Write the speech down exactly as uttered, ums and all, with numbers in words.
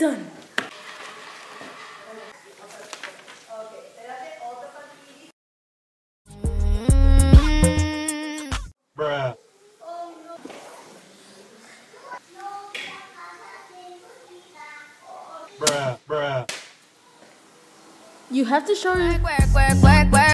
Done. Bruh. Bruh, bruh. You have to show your... Work, work, work, work, work.